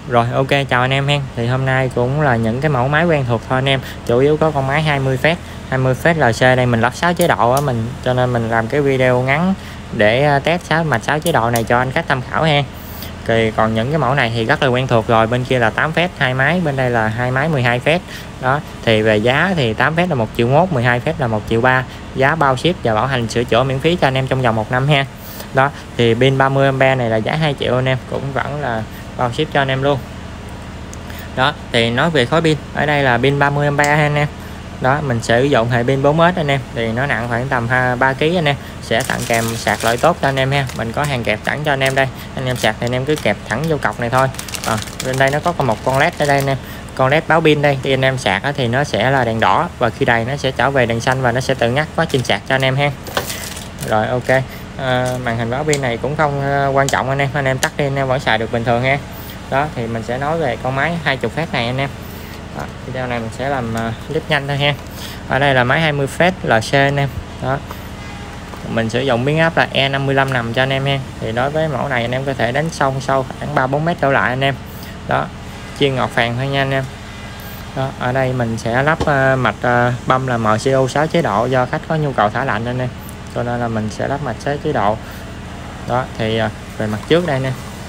Rồi ok, chào anh em hen. Thì hôm nay cũng là những cái mẫu máy quen thuộc thôi anh em. Chủ yếu có con máy 20 phép LC đây, mình lắp 6 chế độ á, cho nên mình làm cái video ngắn để test mạch 6 chế độ này cho anh khách tham khảo ha. Thì còn những cái mẫu này thì rất là quen thuộc rồi, bên kia là 8 phép 2 máy, bên đây là 2 máy 12 phép. Đó, thì về giá thì 8 phép là 1,1 triệu, 12 phép là 1,3 triệu, giá bao ship và bảo hành sửa chữa miễn phí cho anh em trong vòng 1 năm ha. Đó, thì pin 30A này là giá 2 triệu anh em, cũng vẫn là bao ship cho anh em luôn. Đó, thì nói về khối pin, ở đây là pin 30A anh em. Đó, mình sử dụng hệ pin 4S anh em, thì nó nặng khoảng tầm 3 kg anh em. Sẽ tặng kèm sạc loại tốt cho anh em ha. Mình có hàng kẹp sẵn cho anh em đây. Anh em sạc thì anh em cứ kẹp thẳng vô cọc này thôi. Bên đây nó có một con led ở đây anh em. Con led báo pin đây, khi anh em sạc thì nó sẽ là đèn đỏ, và khi đầy nó sẽ trở về đèn xanh và nó sẽ tự ngắt quá trình sạc cho anh em ha. Rồi ok. Màn hình báo pin này cũng không quan trọng anh em tắt đi anh em vẫn xài được bình thường ha. Đó, thì mình sẽ nói về con máy 20 phép này anh em. Đó, video này mình sẽ làm clip nhanh thôi ha. Ở đây là máy 20 phép LC anh em. Đó, mình sử dụng biến áp là E55 nằm cho anh em ha. Thì đối với mẫu này anh em có thể đánh sâu khoảng 3-4 mét trở lại anh em. Đó, chiên ngọt phèn thôi nha anh em. Đó, ở đây mình sẽ lắp mạch băm là MCU 6 chế độ, do khách có nhu cầu thả lạnh anh em, cho nên là mình sẽ lắp mạch 6 chế độ. Đó, thì về mặt trước đây nè.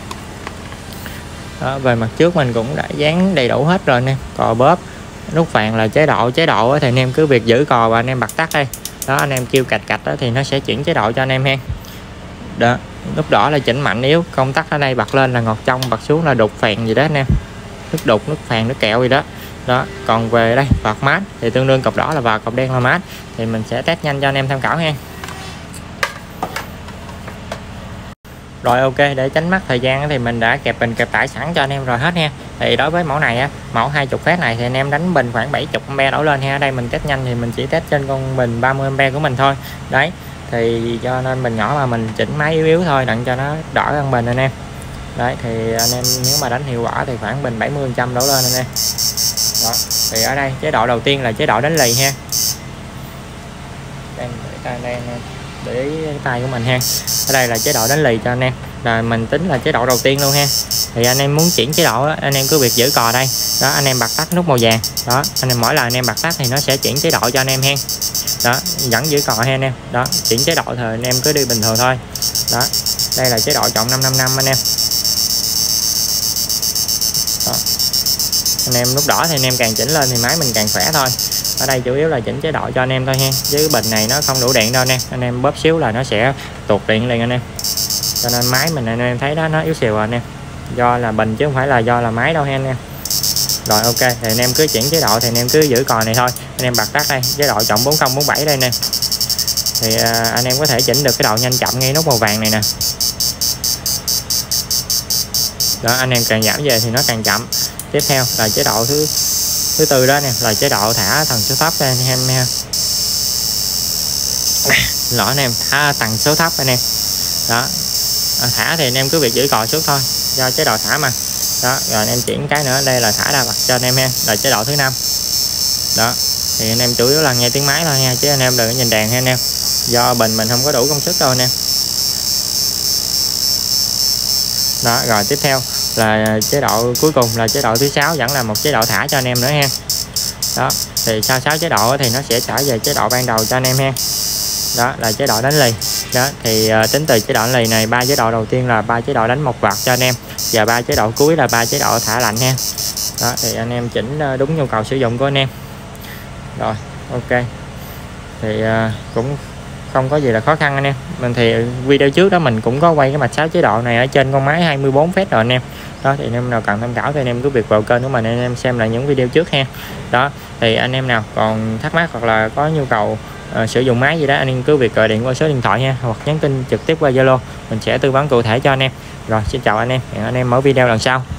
Đó, về mặt trước mình cũng đã dán đầy đủ hết rồi nè, cò bóp, nút phàn là chế độ thì anh em cứ việc giữ cò và anh em bật tắt đây. Đó, anh em kêu cạch đó thì nó sẽ chuyển chế độ cho anh em ha. Đó, nút đỏ là chỉnh mạnh yếu, công tắc ở đây bật lên là ngọt trong, bật xuống là đục phèn gì đó anh em, nút đục, nút phèn, nút kẹo gì đó. Đó, còn về đây vạt mát thì tương đương cọc đỏ là vạt, cọc đen là mát, thì mình sẽ test nhanh cho anh em tham khảo ha. Rồi ok, để tránh mất thời gian thì mình đã kẹp bình kẹp tải sẵn cho anh em rồi hết ha. Thì đối với mẫu này á, mẫu 20 phép này thì anh em đánh bình khoảng 70A đổ lên ha. Ở đây mình test nhanh thì mình chỉ test trên con bình 30A của mình thôi. Đấy, thì cho nên bình nhỏ mà mình chỉnh máy yếu thôi đặng cho nó đỡ hơn bình anh em. Đấy, thì anh em nếu mà đánh hiệu quả thì khoảng bình 70% đổ lên anh em. Đó, thì ở đây chế độ đầu tiên là chế độ đánh lì ha. Đang để ý cái tay của mình ha. Ở đây là chế độ đánh lì cho anh em, là mình tính là chế độ đầu tiên luôn ha. Thì anh em muốn chuyển chế độ đó, anh em cứ việc giữ cò đây. Đó, anh em bật tắt nút màu vàng. Đó, anh em mỗi lần anh em bật tắt thì nó sẽ chuyển chế độ cho anh em ha. Đó, vẫn giữ cò ha anh em. Đó, chuyển chế độ thì anh em cứ đi bình thường thôi. Đó, đây là chế độ chọn 555 anh em. Đó, anh em nút đỏ thì anh em càng chỉnh lên thì máy mình càng khỏe thôi. Ở đây chủ yếu là chỉnh chế độ cho anh em thôi ha, chứ bình này nó không đủ điện đâu anh em bóp xíu là nó sẽ tuột điện liền anh em, cho nên máy mình anh em thấy đó nó yếu xìu rồi anh em, do là bình chứ không phải là do là máy đâu ha anh em. Rồi ok, thì anh em cứ chuyển chế độ thì anh em cứ giữ cò này thôi. Anh em bật tắt đây, chế độ chọn 4047 đây nè, thì anh em có thể chỉnh được cái độ nhanh chậm ngay nút màu vàng này nè. Đó, anh em càng giảm về thì nó càng chậm. Tiếp theo là chế độ thứ tư đó nè, là chế độ thả tần số thấp anh em ha. Lỗi anh em, thả tần số thấp anh em. Đó, thả thì anh em cứ việc giữ cò xuống thôi, do chế độ thả mà. Đó, rồi anh em chuyển cái nữa, đây là thả đa bật cho anh em ha, là chế độ thứ 5. Đó, thì anh em chủ yếu là nghe tiếng máy thôi nha, chứ anh em đừng có nhìn đèn ha anh em, do bình mình không có đủ công suất đâu anh em. Đó, rồi tiếp theo là chế độ cuối cùng là chế độ thứ 6, vẫn là một chế độ thả cho anh em nữa ha. Đó, thì sau 6 chế độ thì nó sẽ trở về chế độ ban đầu cho anh em ha. Đó là chế độ đánh lì. Đó, thì tính từ chế độ đánh lì này, 3 chế độ đầu tiên là 3 chế độ đánh một vạt cho anh em, và 3 chế độ cuối là 3 chế độ thả lạnh ha. Đó, thì anh em chỉnh đúng nhu cầu sử dụng của anh em. Rồi ok, thì cũng không có gì là khó khăn anh em. Mình thì video trước đó mình cũng có quay cái mạch 6 chế độ này ở trên con máy 24 phép rồi anh em. Đó, thì anh em nào cần tham khảo thì anh em cứ việc vào kênh của mình anh em xem lại những video trước ha. Đó, thì anh em nào còn thắc mắc hoặc là có nhu cầu sử dụng máy gì đó, anh em cứ việc gọi điện qua số điện thoại ha, hoặc nhắn tin trực tiếp qua Zalo, mình sẽ tư vấn cụ thể cho anh em. Rồi xin chào anh em, hẹn anh em ở video lần sau.